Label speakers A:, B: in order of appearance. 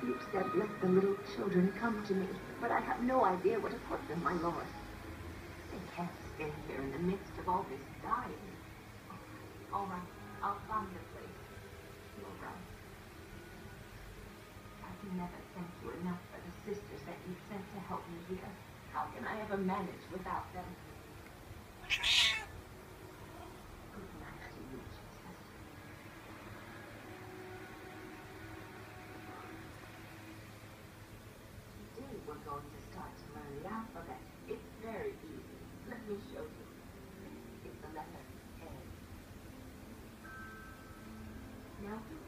A: You said let the little children come to me, but I have no idea where to put them, my lord. They can't stay here in the midst of all this dying. All right, I'll find a place. You're right. I can never thank you enough for the sisters that you sent to help me here. How can I ever manage without them? Good night to you, Jesus. Today we're going to start to learn the alphabet. It's very easy. Let me show you. It's the letter A. Now